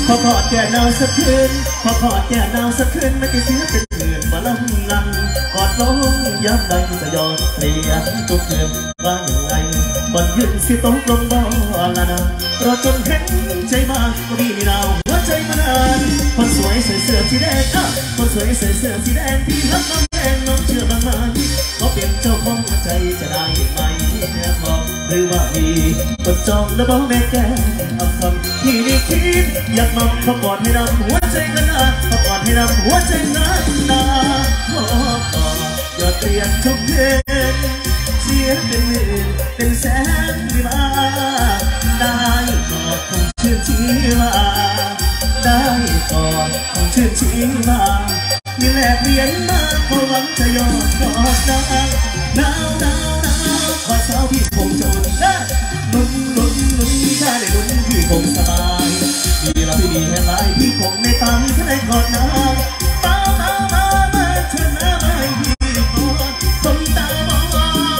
พอกอดแก่ดาวสักคืนพอกอดแก่ดาวสักคืนไม่ได้เสียเป็นเพื่อนมาลำลังกอดลงย้ำใดจะยอมเปลี่ยนทุกเดือนว่าอย่างไรบนยืนสิตกลงบ่ละนะรอจนเห็นใจมากก็มีดาวหัวใจมานานคนสวยใส่เสื้อสีแดงคนสวยใส่เสื้อสีแดงที่รักน้องแดงน้องเชื่อบางมันเขาเป็นเจ้าของหัวใจจะได้ไหมเนี่ยบอกหรือว่ามีคนจองแล้วบอกแม่แกเอาคำที่นี่คิดอยากมาพอกอดให้นำหัวใจกันนะพอกอดให้นำหัวใจนั้นนะพอกอดอย่าเปลี่ยนทุกเดือนเสียเป็นหมื่นเป็นแสนดีมาได้กอดของชื่นชีวาได้กอดของชื่นชีวามีแลกเปลี่ยนมาเพราะหวังจะยอดกอดได้หนาวหนาวหนาวขอสาวพี่คงจะอุ่นได้ลุ้นลุ้นลุ้นถ้าได้ลุ้นพี่คงสบายมีเราพี่ดีแค่ไรพี่คงในตังถ้าได้กอดน้ำมาเชิญน้ำให้พี่กอดคนตาบอด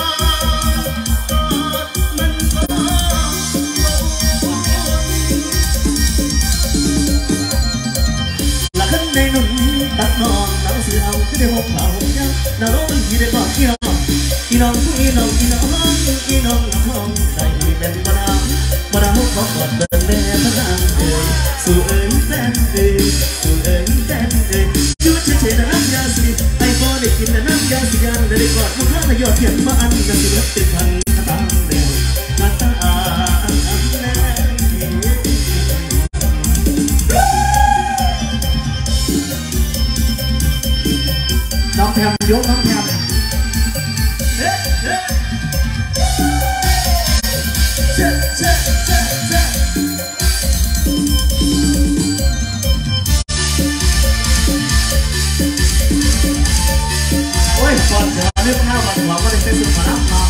มันก็ละขึ้นในนุ่นตัดนอนหนังสือเอาที่ได้หกเผายังน่าร้องที่ได้กอดเกี่ยวอีน้องอีน้องอีน้องอีน้องน้องได้เป็นมาดามมาดามขอกอดเดินแม่พระนางสู่เอ๋ยแฟนสู่เอ๋ยแฟนยืดเฉยๆน้ำยาสีไอ้บอได้กินน้ำยาสียันได้กอดมาข้างในยอดเทียนมาอันกันสิเลือดติดพันกระตามเร็วมาตาน้องแพมยกน้องแพมโอ้ยก่อนจะเลือกข้าวมาถึงเราก็ได้เส้นสุดมาแล้ว